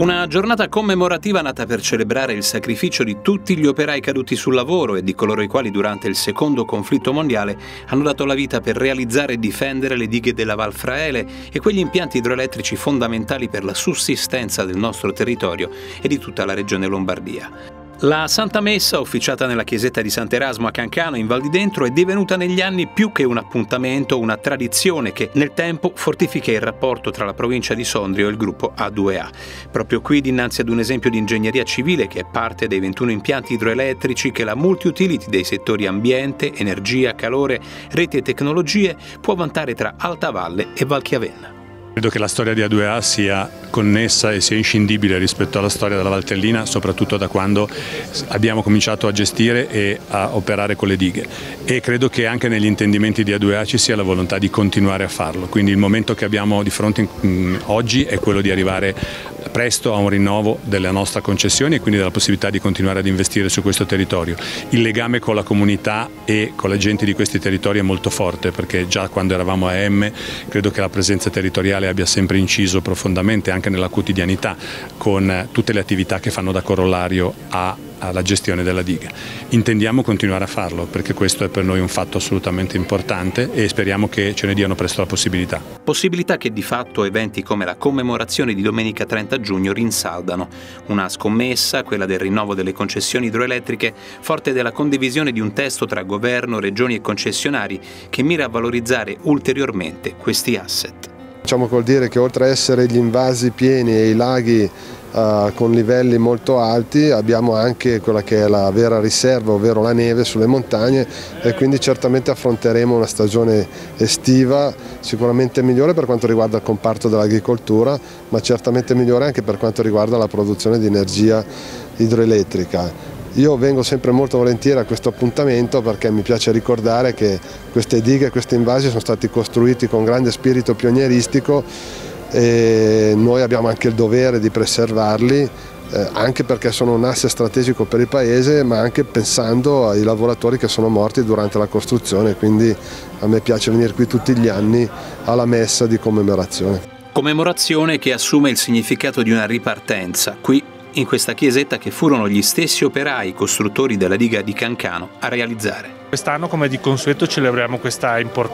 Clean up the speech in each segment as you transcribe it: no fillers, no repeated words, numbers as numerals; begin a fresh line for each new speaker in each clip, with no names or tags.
Una giornata commemorativa nata per celebrare il sacrificio di tutti gli operai caduti sul lavoro e di coloro i quali durante il secondo conflitto mondiale hanno dato la vita per realizzare e difendere le dighe della Val Fraele e quegli impianti idroelettrici fondamentali per la sussistenza del nostro territorio e di tutta la regione Lombardia. La Santa Messa, officiata nella chiesetta di Sant'Erasmo a Cancano, in Val di Dentro, è divenuta negli anni più che un appuntamento, una tradizione che nel tempo fortifica il rapporto tra la provincia di Sondrio e il gruppo A2A. Proprio qui, dinanzi ad un esempio di ingegneria civile che è parte dei 21 impianti idroelettrici che la multi-utility dei settori ambiente, energia, calore, reti e tecnologie può vantare tra Alta Valle e Valchiavenna.
Credo che la storia di A2A sia connessa e sia inscindibile rispetto alla storia della Valtellina, soprattutto da quando abbiamo cominciato a gestire e a operare con le dighe, e credo che anche negli intendimenti di A2A ci sia la volontà di continuare a farlo. Quindi il momento che abbiamo di fronte oggi è quello di arrivare presto a un rinnovo della nostra concessione e quindi della possibilità di continuare ad investire su questo territorio. Il legame con la comunità e con la gente di questi territori è molto forte, perché già quando eravamo a EM credo che la presenza territoriale abbia sempre inciso profondamente anche nella quotidianità, con tutte le attività che fanno da corollario alla gestione della diga. Intendiamo continuare a farlo, perché questo è per noi un fatto assolutamente importante e speriamo che ce ne diano presto la possibilità.
Possibilità che di fatto eventi come la commemorazione di domenica 30 giugno rinsaldano. Una scommessa, quella del rinnovo delle concessioni idroelettriche, forte della condivisione di un testo tra governo, regioni e concessionari che mira a valorizzare ulteriormente questi asset.
Facciamo col dire che oltre a essere gli invasi pieni e i laghi con livelli molto alti, abbiamo anche quella che è la vera riserva, ovvero la neve sulle montagne, e quindi certamente affronteremo una stagione estiva sicuramente migliore per quanto riguarda il comparto dell'agricoltura, ma certamente migliore anche per quanto riguarda la produzione di energia idroelettrica. Io vengo sempre molto volentieri a questo appuntamento perché mi piace ricordare che queste dighe e questi invasi sono stati costruiti con grande spirito pionieristico e noi abbiamo anche il dovere di preservarli, anche perché sono un asse strategico per il Paese, ma anche pensando ai lavoratori che sono morti durante la costruzione, quindi a me piace venire qui tutti gli anni alla messa di commemorazione.
Commemorazione che assume il significato di una ripartenza, qui in questa chiesetta che furono gli stessi operai costruttori della diga di Cancano a realizzare.
Quest'anno, come di consueto, celebriamo questo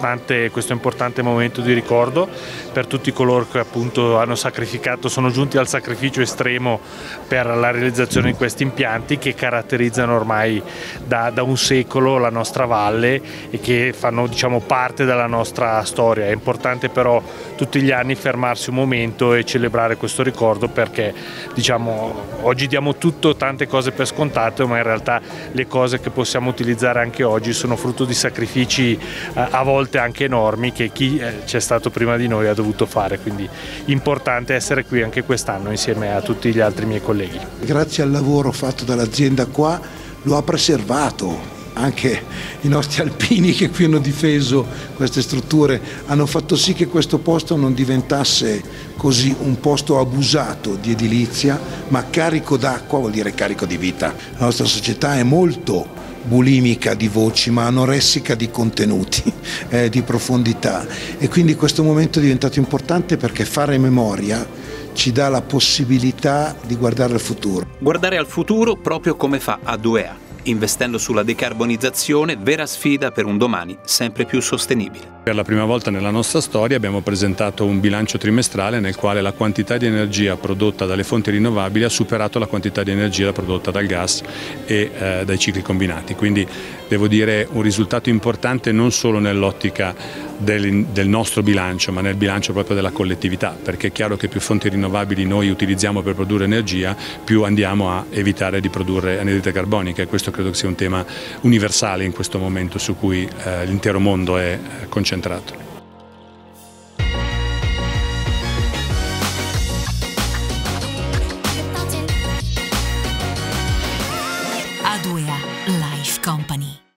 importante momento di ricordo per tutti coloro che appunto hanno sacrificato, sono giunti al sacrificio estremo per la realizzazione di questi impianti che caratterizzano ormai da un secolo la nostra valle e che fanno, diciamo, parte della nostra storia. È importante però tutti gli anni fermarsi un momento e celebrare questo ricordo, perché, diciamo, oggi diamo tante cose per scontate, ma in realtà le cose che possiamo utilizzare anche oggi sono frutto di sacrifici a volte anche enormi che chi c'è stato prima di noi ha dovuto fare, quindi importante essere qui anche quest'anno insieme a tutti gli altri miei colleghi.
Grazie al lavoro fatto dall'azienda qua lo ha preservato. Anche i nostri alpini che qui hanno difeso queste strutture hanno fatto sì che questo posto non diventasse così un posto abusato di edilizia, ma carico d'acqua, vuol dire carico di vita. La nostra società è molto bulimica di voci, ma anoressica di contenuti, di profondità, e quindi questo momento è diventato importante perché fare memoria ci dà la possibilità di guardare al futuro.
Guardare al futuro proprio come fa A2A, investendo sulla decarbonizzazione, vera sfida per un domani sempre più sostenibile.
Per la prima volta nella nostra storia abbiamo presentato un bilancio trimestrale nel quale la quantità di energia prodotta dalle fonti rinnovabili ha superato la quantità di energia prodotta dal gas e dai cicli combinati. Quindi devo dire un risultato importante non solo nell'ottica del nostro bilancio, ma nel bilancio proprio della collettività, perché è chiaro che più fonti rinnovabili noi utilizziamo per produrre energia, più andiamo a evitare di produrre anidride carbonica, e questo credo che sia un tema universale in questo momento su cui l'intero mondo è concentrato.